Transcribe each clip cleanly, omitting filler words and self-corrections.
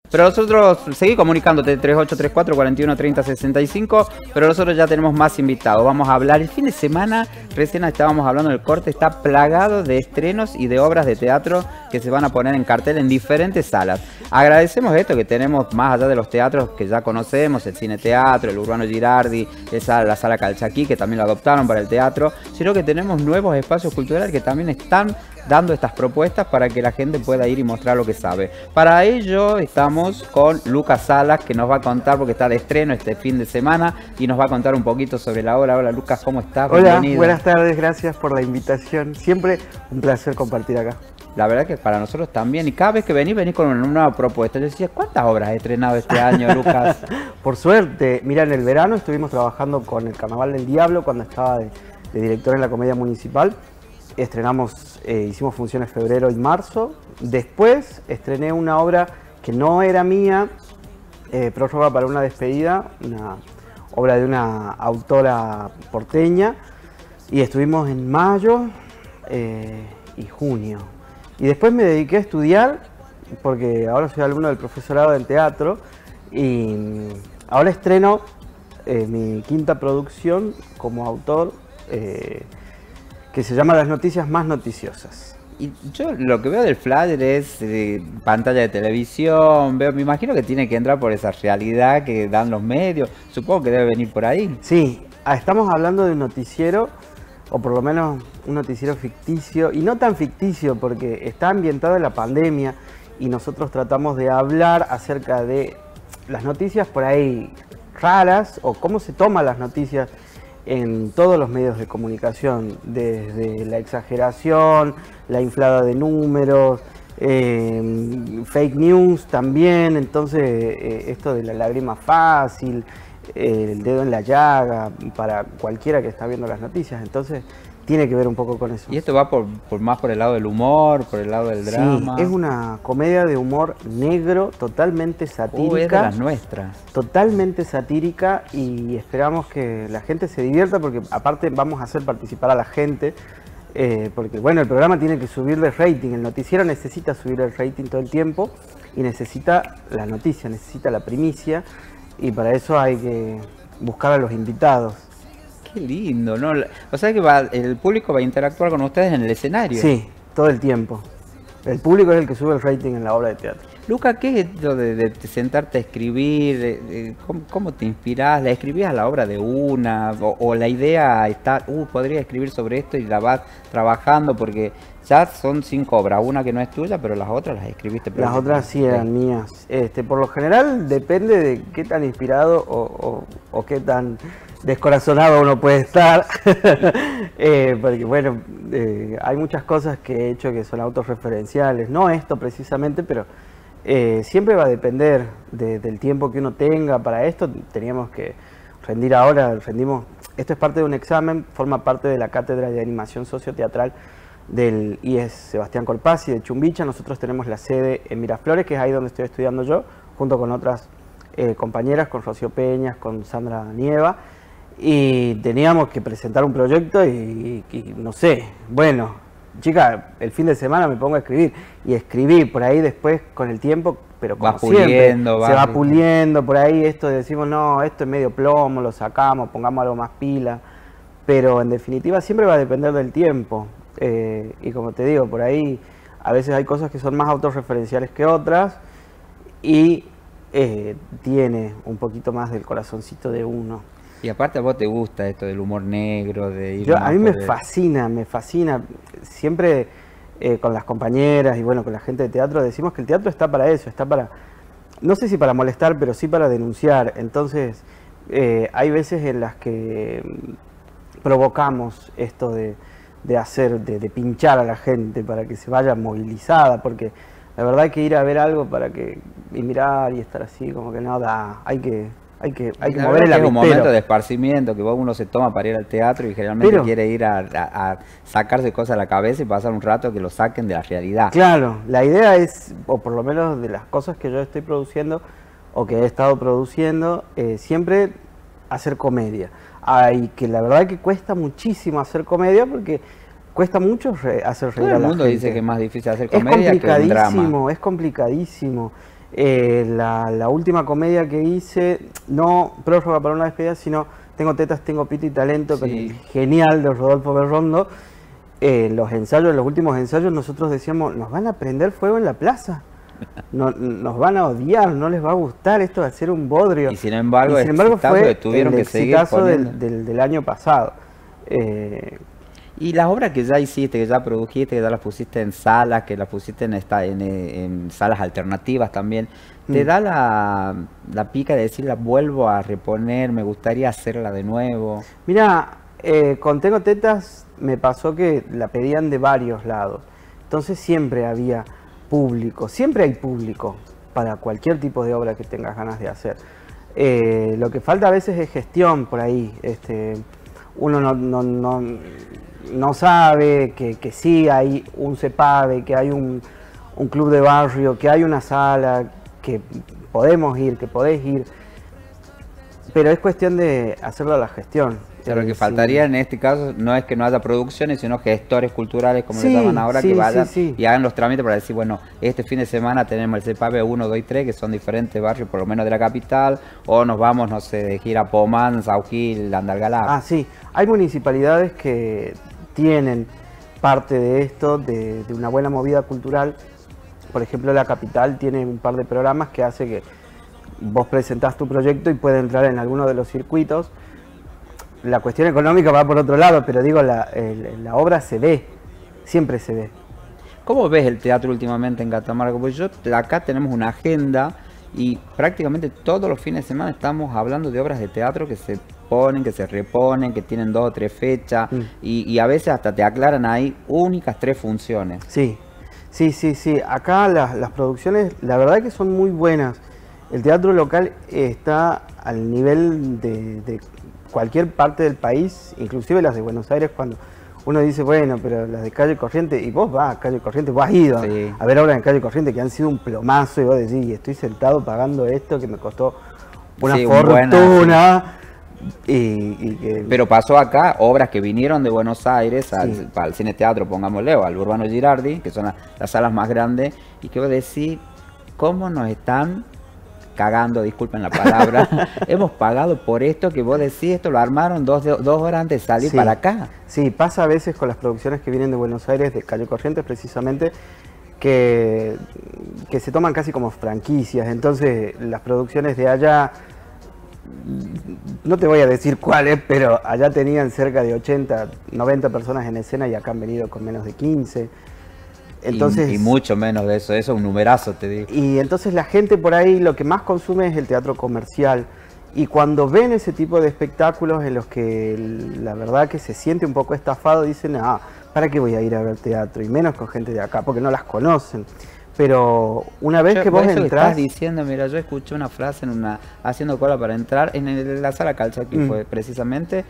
Pero nosotros, seguí comunicándote, 3834-4130-65, pero nosotros ya tenemos más invitados. Vamos a hablar, el fin de semana, recién estábamos hablando del corte, está plagado de estrenos y de obras de teatro que se van a poner en cartel en diferentes salas. Agradecemos esto que tenemos, más allá de los teatros que ya conocemos, el Cine Teatro, el Urbano Girardi, la Sala Calchaquí, que también lo adoptaron para el teatro, sino que tenemos nuevos espacios culturales que también están dando estas propuestas para que la gente pueda ir y mostrar lo que sabe. Para ello estamos con Lucas Salas, que nos va a contar, porque está de estreno este fin de semana, y nos va a contar un poquito sobre la obra. Hola Lucas, ¿cómo estás? Hola, buenas tardes, gracias por la invitación. Siempre un placer compartir acá. La verdad que para nosotros también, y cada vez que venís con una nueva propuesta. Yo decía, ¿cuántas obras he estrenado este año, Lucas? Por suerte, mira, en el verano estuvimos trabajando con el Carnaval del Diablo, cuando estaba de director en la Comedia Municipal. Estrenamos, hicimos funciones febrero y marzo. Después estrené una obra que no era mía, Prórroga para una despedida, una obra de una autora porteña, y estuvimos en mayo y junio. Y después me dediqué a estudiar, porque ahora soy alumno del profesorado del teatro, y ahora estreno mi quinta producción como autor, que se llama Las Noticias Más Noticiosas. Y yo lo que veo del flyer es pantalla de televisión, me imagino que tiene que entrar por esa realidad que dan los medios, supongo que debe venir por ahí. Sí, estamos hablando de un noticiero, o por lo menos un noticiero ficticio, y no tan ficticio porque está ambientado en la pandemia, y nosotros tratamos de hablar acerca de las noticias por ahí raras, o cómo se toman las noticias en todos los medios de comunicación, desde la exageración, la inflada de números, fake news también. Entonces esto de la lágrima fácil, el dedo en la llaga para cualquiera que está viendo las noticias, entonces tiene que ver un poco con eso. ¿Y esto va más por el lado del humor, por el lado del drama? Sí, es una comedia de humor negro, totalmente satírica. Es de las nuestras. Totalmente satírica, y esperamos que la gente se divierta, porque aparte vamos a hacer participar a la gente, porque bueno, el programa tiene que subir de rating, el noticiero necesita subir el rating todo el tiempo, y necesita la noticia, necesita la primicia, y para eso hay que buscar a los invitados. Qué lindo, ¿no? O sea que el público va a interactuar con ustedes en el escenario. Sí, todo el tiempo. El público es el que sube el rating en la obra de teatro. Luca, ¿qué es lo de sentarte a escribir? ¿Cómo te inspirás? ¿La escribías a la obra de una? ¿O la idea está, podría escribir sobre esto y la vas trabajando? Porque ya son 5 obras, una que no es tuya, pero las otras las escribiste. Las otras sí eran mías. Por lo general depende de qué tan inspirado o qué tan descorazonado uno puede estar, porque bueno, hay muchas cosas que he hecho que son autorreferenciales, no esto precisamente, pero siempre va a depender del tiempo que uno tenga. Para esto teníamos que rendir ahora, esto es parte de un examen, forma parte de la cátedra de animación socioteatral del IES Sebastián Corpazzi de Chumbicha. Nosotros tenemos la sede en Miraflores, que es ahí donde estoy estudiando yo, junto con otras compañeras, con Rocío Peñas, con Sandra Nieva, y teníamos que presentar un proyecto y no sé, bueno, chica, el fin de semana me pongo a escribir, y escribí por ahí después con el tiempo, pero como siempre, se va puliendo por ahí, esto decimos, no, esto es medio plomo, lo sacamos, pongamos algo más pila, pero en definitiva siempre va a depender del tiempo, y como te digo, por ahí a veces hay cosas que son más autorreferenciales que otras, y tiene un poquito más del corazoncito de uno. Y aparte a vos te gusta esto del humor negro, de ir a mí me fascina, siempre con las compañeras y bueno, con la gente de teatro decimos que el teatro está para eso, está para, no sé si para molestar, pero sí para denunciar. Entonces hay veces en las que provocamos esto de pinchar a la gente para que se vaya movilizada, porque la verdad hay que ir a ver algo y mirar y estar así, como que no da, hay que mover el avispero. Es un momento de esparcimiento que uno se toma para ir al teatro y generalmente quiere ir a sacarse cosas a la cabeza y pasar un rato que lo saquen de la realidad. Claro, la idea es, o por lo menos de las cosas que yo estoy produciendo o que he estado produciendo, siempre hacer comedia. Y que la verdad que cuesta muchísimo hacer comedia, porque cuesta mucho hacer reír a la gente. Todo el mundo dice que es más difícil hacer comedia que un drama. Es complicadísimo. La última comedia que hice, no prórroga para una despedida, sino Tengo tetas, tengo pito y talento, Sí. con el genial de Rodolfo Berrondo. Los ensayos, los últimos ensayos, nosotros decíamos, nos van a prender fuego en la plaza. Nos van a odiar, no les va a gustar, esto va a ser un bodrio. Y sin embargo, fue tuvieron el que seguir exitazo poniendo. del año pasado. Y las obras que ya hiciste, que ya produjiste, que ya las pusiste en salas, que las pusiste en salas alternativas también, ¿te da la pica de decir, la vuelvo a reponer, me gustaría hacerla de nuevo? Mira, con Tengo Tetas me pasó que la pedían de varios lados. Entonces siempre había público, siempre hay público para cualquier tipo de obra que tengas ganas de hacer. Lo que falta a veces es gestión por ahí. Uno no sabe que sí hay un CEPAVE, que hay un club de barrio, que hay una sala, que podemos ir, que podés ir. Pero es cuestión de hacerlo a la gestión. Pero lo que faltaría en este caso no es que no haya producciones, sino gestores culturales, como le llaman ahora, que vayan y hagan los trámites para decir, bueno, este fin de semana tenemos el CEPAVE 1, 2 y 3, que son diferentes barrios, por lo menos de la capital, o nos vamos, no sé, de gira a Pomán, Sauquil, Andalgalá. Ah, sí. Hay municipalidades que tienen parte de esto, de una buena movida cultural. Por ejemplo, la capital tiene un par de programas que hace que vos presentás tu proyecto y puede entrar en alguno de los circuitos. La cuestión económica va por otro lado, pero digo, la obra se ve, siempre se ve. ¿Cómo ves el teatro últimamente en Catamarca? Porque acá tenemos una agenda y prácticamente todos los fines de semana estamos hablando de obras de teatro que se ponen, que se reponen, que tienen 2 o 3 fechas y a veces hasta te aclaran ahí únicas 3 funciones. Sí. Acá las producciones, la verdad que son muy buenas. El teatro local está al nivel de cualquier parte del país, inclusive las de Buenos Aires, cuando uno dice, bueno, pero las de Calle Corriente, y vos vas a Calle Corriente, vos has ido a ver obras en Calle Corriente que han sido un plomazo, y vos decís, estoy sentado pagando esto que me costó una fortuna. Pero pasó acá, obras que vinieron de Buenos Aires al Cine Teatro, pongámosle, o al Urbano Girardi, que son las salas más grandes, y que vos decís, ¿cómo nos están cagando, disculpen la palabra? Hemos pagado por esto que vos decís, esto lo armaron 2 horas antes de salir para acá. Sí, pasa a veces con las producciones que vienen de Buenos Aires, de Calle Corrientes precisamente, que se toman casi como franquicias. Entonces las producciones de allá, no te voy a decir cuáles, pero allá tenían cerca de 80, 90 personas en escena y acá han venido con menos de 15. Entonces, y mucho menos de eso, es un numerazo, te digo. Y entonces la gente por ahí lo que más consume es el teatro comercial. Y cuando ven ese tipo de espectáculos en los que la verdad que se siente un poco estafado, dicen, ¿para qué voy a ir a ver teatro? Y menos con gente de acá, porque no las conocen. Pero una vez que vos entrás... estás diciendo, mira, yo escuché una frase haciendo cola para entrar en la sala Calza, que fue precisamente...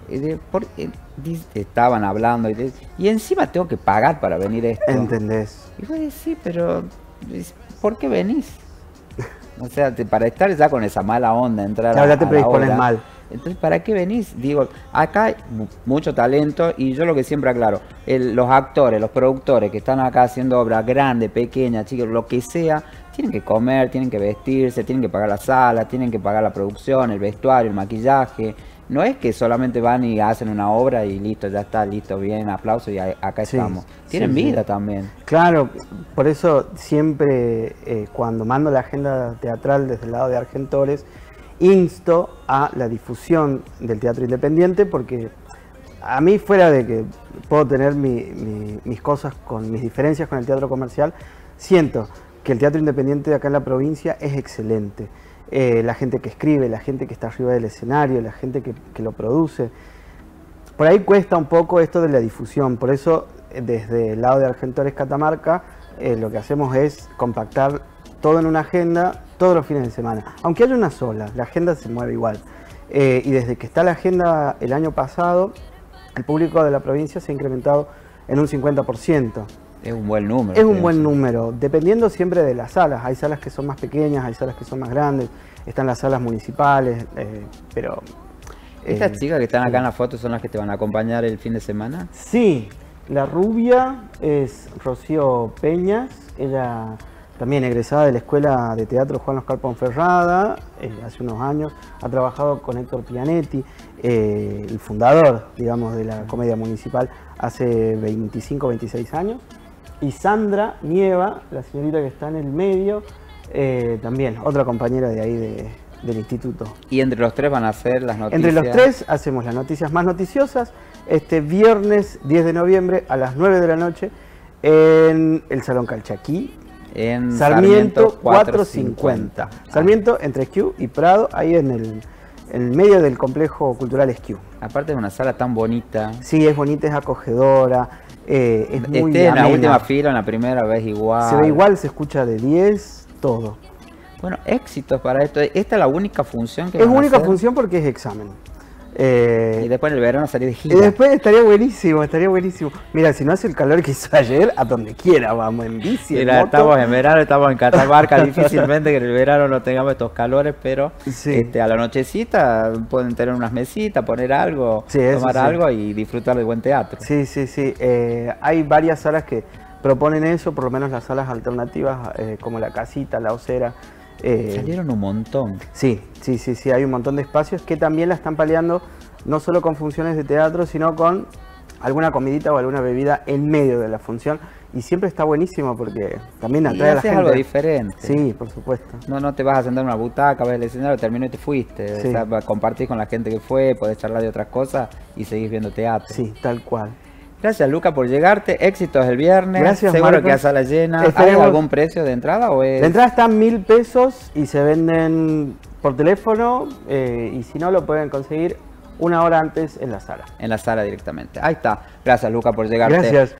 estaban hablando y encima tengo que pagar para venir esto. ¿Entendés? Y vos decís, pero ¿por qué venís? O sea, para estar ya con esa mala onda, entrar claro, ya te predispones mal. Entonces, ¿para qué venís? Digo, acá hay mucho talento y yo lo que siempre aclaro, los actores, los productores que están acá haciendo obras grandes, pequeñas, chicos, lo que sea, tienen que comer, tienen que vestirse, tienen que pagar la sala, tienen que pagar la producción, el vestuario, el maquillaje. No es que solamente van y hacen una obra y listo, ya está, listo, bien, aplauso y acá estamos. Tienen vida también. Claro, por eso siempre cuando mando la agenda teatral desde el lado de Argentores, insto a la difusión del teatro independiente, porque a mí, fuera de que puedo tener mis cosas, con mis diferencias con el teatro comercial, siento que el teatro independiente de acá en la provincia es excelente. La gente que escribe, la gente que está arriba del escenario, la gente que lo produce. Por ahí cuesta un poco esto de la difusión, por eso desde el lado de Argentores Catamarca lo que hacemos es compactar todo en una agenda todos los fines de semana. Aunque haya una sola, la agenda se mueve igual. Y desde que está la agenda el año pasado, el público de la provincia se ha incrementado en un 50%. Es un buen número. Es un buen número, dependiendo siempre de las salas. Hay salas que son más pequeñas, hay salas que son más grandes, están las salas municipales, pero... ¿Estas chicas que están acá en la foto son las que te van a acompañar el fin de semana? Sí, la rubia es Rocío Peñas, ella también egresada de la Escuela de Teatro Juan Oscar Ponferrada, hace unos años. Ha trabajado con Héctor Pianetti, el fundador, digamos, de la Comedia Municipal, hace 25, 26 años. Y Sandra Nieva, la señorita que está en el medio, también otra compañera de ahí del instituto. Y entre los tres van a hacer las noticias. Entre los tres hacemos las noticias más noticiosas, este viernes 10 de noviembre a las 9 de la noche en el Salón Calchaquí, en Sarmiento 450. Sarmiento entre Esquiú y Prado, ahí en el medio del complejo cultural Esquiú. Aparte es una sala tan bonita. Sí, es bonita, es acogedora, es muy en la amena. última fila, en la primera vez igual. Se ve igual, se escucha de 10, todo. Bueno, éxitos para esto. Esta es la única función que Es van a única hacer. función porque es examen. Y después en el verano salir de gira. Y después estaría buenísimo, estaría buenísimo. Mira, si no hace el calor que hizo ayer, a donde quiera vamos, en bici, Mira, en moto. estamos en verano, estamos en Catamarca, difícilmente que en el verano no tengamos estos calores, pero Sí. a la nochecita pueden tener unas mesitas, poner algo, Sí, eso tomar sí. algo y disfrutar de buen teatro. Sí, sí, sí. Hay varias salas que proponen eso, por lo menos las salas alternativas, como La Casita, La Osera. Salieron un montón. Sí, sí, sí, sí, hay un montón de espacios que también la están paliando, no solo con funciones de teatro, sino con alguna comidita o alguna bebida en medio de la función. Y siempre está buenísimo porque también Y atrae a la haces gente. algo diferente. Sí, por supuesto. No te vas a sentar en una butaca, ves el escenario, terminó y te fuiste. Sí. O sea, compartís con la gente que fue, podés charlar de otras cosas y seguís viendo teatro. Sí, tal cual. Gracias, Luca, por llegarte. Éxitos el viernes. Gracias, Seguro Marcos. que a sala llena. ¿Hay Esperemos. algún precio de entrada o es...? La entrada está en 1000 pesos y se venden por teléfono y si no lo pueden conseguir una hora antes en la sala. En la sala directamente. Ahí está. Gracias, Luca, por llegarte. Gracias.